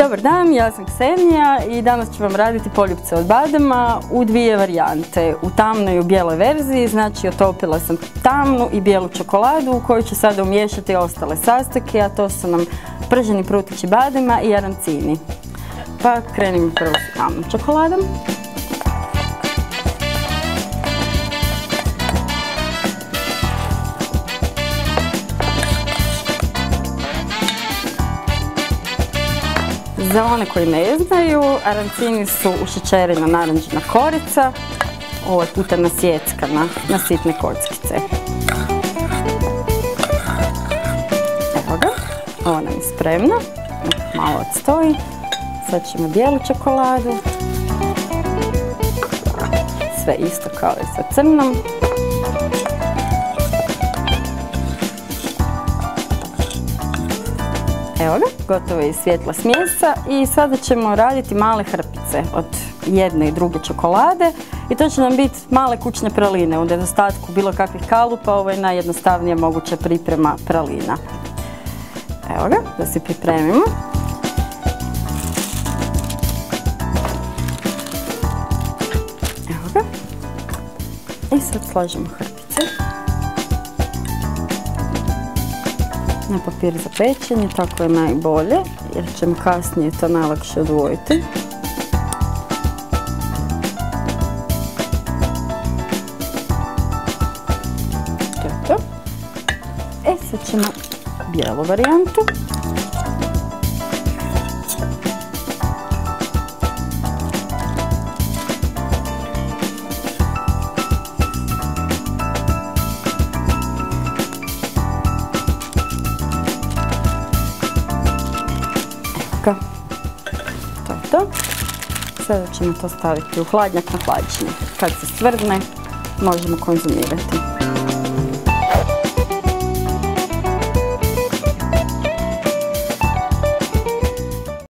Dobar dan, ja sam Ksenija i danas ću vam raditi poljupce od badema u dvije varijante. U tamnoj i u bijeloj verziji, znači otopila sam tamnu i bijelu čokoladu u koju ću sada umiješati ostale sastojke, a to su nam prženi prutići badema i arancini. Pa krenimo prvo s tamnom čokoladom. Za one koji ne znaju, arancini su ušećerena narančna korica, ovaj puta nasjeckana na sitne kockice. Evo ga, ovo nam je spremno, malo odstoji. Sad ćemo bijelu čokoladu, sve isto kao i sa crnom. Evo ga, gotovo je i svjetla smjesa i sada ćemo raditi male hrpice od jedne i druge čokolade i to će nam biti male kućne praline. U nedostatku bilo kakvih kalupa, ovo je najjednostavnija moguća priprema pralina. Evo ga, da se pripremimo. Evo ga. I sad slažemo hrpice na papir za pečenje, tako je najbolje jer ćemo kasnije to najlakše odvojiti. To je to. Sad ćemo bijelu varijantu. To je to. Sada ćemo to staviti u hladnjak na hlađenje. Kad se stvrdne, možemo konzumirati.